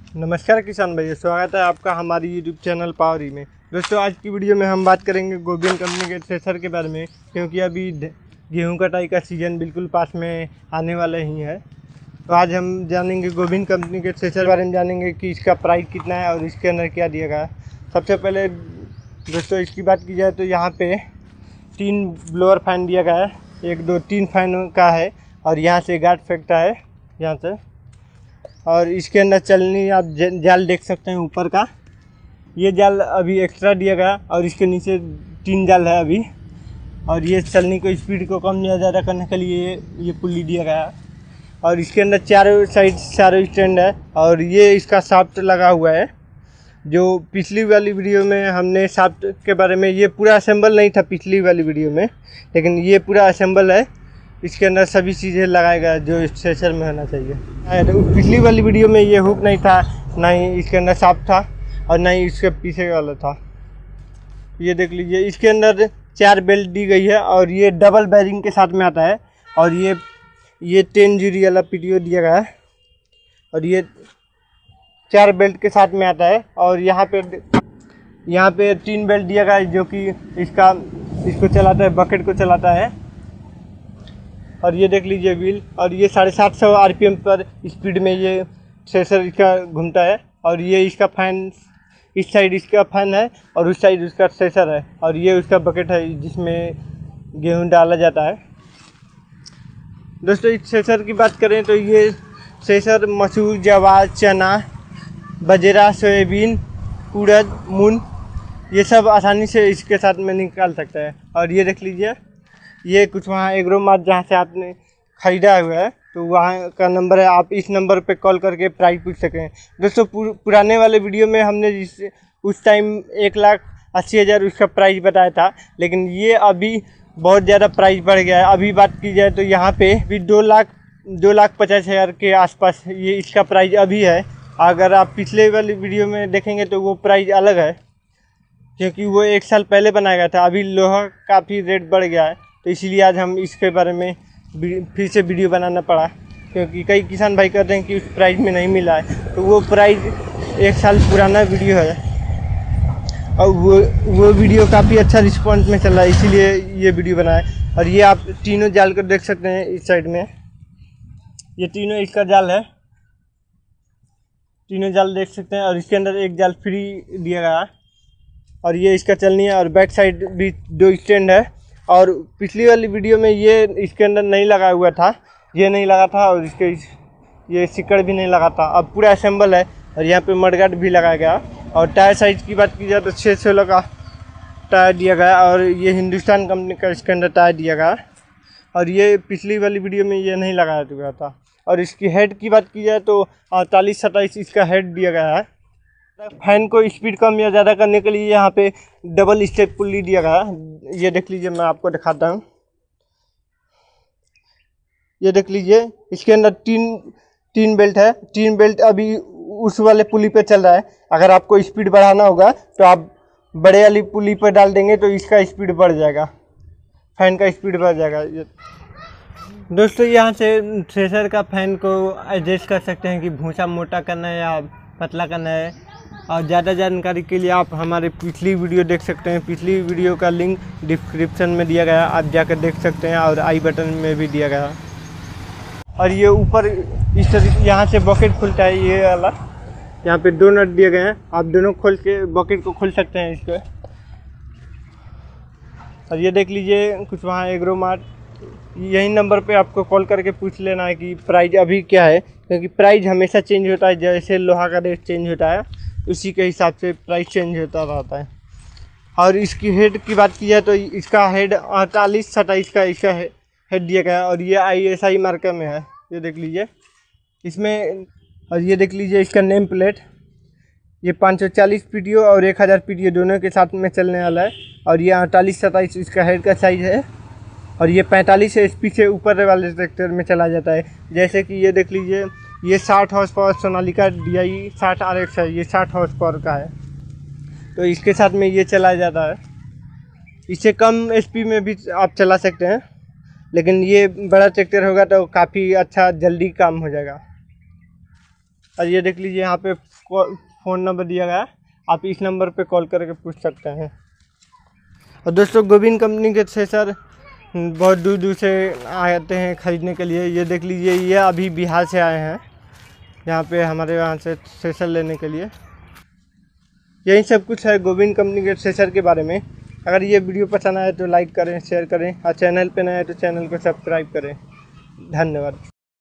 नमस्कार किसान भाई, स्वागत है आपका हमारी यूट्यूब चैनल पावरी में। दोस्तों, आज की वीडियो में हम बात करेंगे गोबिन कंपनी के थ्रेशर के बारे में, क्योंकि अभी गेहूं कटाई का सीज़न बिल्कुल पास में आने वाला ही है। तो आज हम जानेंगे गोबिन कंपनी के थ्रेशर के बारे में, जानेंगे कि इसका प्राइस कितना है और इसके अंदर क्या दिया गया है। सबसे पहले दोस्तों इसकी बात की जाए तो यहाँ पे 3 ब्लोअर फैन दिया गया है, 1 2 3 फैन का है और यहाँ से गार्ड फेंकता है यहाँ से। और इसके अंदर चलनी आप जाल देख सकते हैं ऊपर का, ये जाल अभी एक्स्ट्रा दिया गया और इसके नीचे 3 जाल है अभी। और ये चलनी को स्पीड को कम या ज़्यादा करने के लिए ये पुल्ली दिया गया है। और इसके अंदर चारों साइड स्टैंड है और ये इसका शाफ्ट लगा हुआ है। जो पिछली वाली वीडियो में हमने शाफ्ट के बारे में, ये पूरा असेंबल नहीं था पिछली वाली वीडियो में, लेकिन ये पूरा असेंबल है। इसके अंदर सभी चीज़ें लगाया गया जो थ्रेशर में होना चाहिए। पिछली वाली वीडियो में ये हुक नहीं था, ना ही इसके अंदर शाफ्ट था और ना ही इसके पीछे वाला था। ये देख लीजिए, इसके अंदर 4 बेल्ट दी गई है और ये डबल बैरिंग के साथ में आता है। और ये 10 जीरी वाला पीटीओ दिया गया है और ये 4 बेल्ट के साथ में आता है। और यहाँ पे 3 बेल्ट दिया गया है जो कि इसको चलाता है, बकेट को चलाता है। और ये देख लीजिए व्हील, और ये 750 आरपीएम पर स्पीड में ये थ्रेशर इसका घूमता है। और ये इसका फैन, इस साइड इसका फैन है और उस साइड उसका थ्रेशर है। और ये उसका बकेट है जिसमें गेहूं डाला जाता है। दोस्तों, इस थ्रेशर की बात करें तो ये थ्रेशर मसूर, जवार, चना, बाजरा, सोयाबीन, उड़द, मूंग, ये सब आसानी से इसके साथ में निकाल सकता है। और ये देख लीजिए, ये कुछ वहाँ एग्रो मार्ट जहाँ से आपने ख़रीदा हुआ है तो वहाँ का नंबर है, आप इस नंबर पे कॉल करके प्राइस पूछ सकें। दोस्तों, पुराने वाले वीडियो में हमने उस टाइम 1,80,000 उसका प्राइस बताया था, लेकिन ये अभी बहुत ज़्यादा प्राइस बढ़ गया है। अभी बात की जाए तो यहाँ पे भी 2,50,000 के आसपास ये इसका प्राइस अभी है। अगर आप पिछले वाली वीडियो में देखेंगे तो वो प्राइस अलग है, क्योंकि वो 1 साल पहले बनाया गया था। अभी लोहा काफ़ी रेट बढ़ गया है, तो इसीलिए आज हम इसके बारे में फिर से वीडियो बनाना पड़ा, क्योंकि कई किसान भाई कहते हैं कि उस प्राइस में नहीं मिला है। तो वो प्राइस 1 साल पुराना वीडियो है और वो वीडियो काफ़ी अच्छा रिस्पॉन्स में चल रहा है, इसीलिए ये वीडियो बनाया। और ये आप तीनों जाल को देख सकते हैं इस साइड में, ये तीनों इसका जाल है, तीनों जाल देख सकते हैं। और इसके अंदर एक जाल फ्री दिया गया है और ये इसका चलनी है। और बैक साइड भी 2 स्टैंड है। और पिछली वाली वीडियो में ये इसके अंदर नहीं लगा हुआ था, ये नहीं लगा था और ये सिक्कड़ भी नहीं लगा था। अब पूरा असेंबल है और यहाँ पे मडगार्ड भी लगाया गया। और टायर साइज की बात की जाए तो 616 का टायर दिया गया और ये हिंदुस्तान कंपनी का इसके अंदर टायर दिया गया। और ये पिछली वाली वीडियो में ये नहीं लगाया गया था। और इसकी हेड की बात की जाए तो 48-27 इसका हेड दिया गया है। फैन को स्पीड कम या ज़्यादा करने के लिए यहाँ पे डबल स्टेप पुल्ली दिया गया है। ये देख लीजिए, मैं आपको दिखाता हूँ। ये देख लीजिए, इसके अंदर तीन बेल्ट है। 3 बेल्ट अभी उस वाले पुल्ली पे चल रहा है। अगर आपको स्पीड बढ़ाना होगा तो आप बड़े वाली पुल्ली पर डाल देंगे तो इसका स्पीड बढ़ जाएगा, फैन का स्पीड बढ़ जाएगा। दोस्तों, यहाँ से थ्रेशर का फैन को एडजस्ट कर सकते हैं कि भूसा मोटा करना है या पतला करना है। और ज़्यादा जानकारी के लिए आप हमारे पिछली वीडियो देख सकते हैं। पिछली वीडियो का लिंक डिस्क्रिप्शन में दिया गया, आप जाकर देख सकते हैं और आई बटन में भी दिया गया। और ये ऊपर इस तरह यहाँ से बकेट खुलता है, ये वाला यहाँ पे 2 नट दिए गए हैं, आप दोनों खोल के बकेट को खोल सकते हैं इसको। और ये देख लीजिए, कुछ वहाँ एग्रो मार्ट, यही नंबर पे आपको कॉल करके पूछ लेना है कि प्राइस अभी क्या है, क्योंकि प्राइस हमेशा चेंज होता है। जैसे लोहा का रेट चेंज होता है उसी के हिसाब से प्राइस चेंज होता रहता है। और इसकी हेड की बात की जाए तो इसका हेड 48-27 का इसका हेड दिया गया है। और ये ISI मार्का में है, ये देख लीजिए इसमें। और ये देख लीजिए इसका नेम प्लेट, ये 540 PTO और 1000 PTO दोनों के साथ में चलने वाला है। और ये 48-27 इसका हेड का साइज़ है। और ये 45 HP से ऊपर वाले ट्रैक्टर में चला जाता है। जैसे कि ये देख लीजिए, ये 60 horse power Sonalika DI 60 RX है, ये 60 हॉर्स पावर का है, तो इसके साथ में ये चला जाता है। इससे कम HP में भी आप चला सकते हैं, लेकिन ये बड़ा ट्रैक्टर होगा तो काफ़ी अच्छा जल्दी काम हो जाएगा। और ये देख लीजिए यहाँ पे फ़ोन नंबर दिया गया है, आप इस नंबर पे कॉल करके पूछ सकते हैं। और दोस्तों गोबिन कंपनी के थ्रेसर बहुत दूर दूर से आते हैं ख़रीदने के लिए। ये देख लीजिए ये अभी बिहार से आए हैं यहाँ पे हमारे यहाँ से थ्रेसर लेने के लिए। यही सब कुछ है गोबिन कंपनी के थ्रेसर के बारे में। अगर ये वीडियो पसंद आए तो लाइक करें, शेयर करें और चैनल पे नए हैं तो चैनल को सब्सक्राइब करें। धन्यवाद।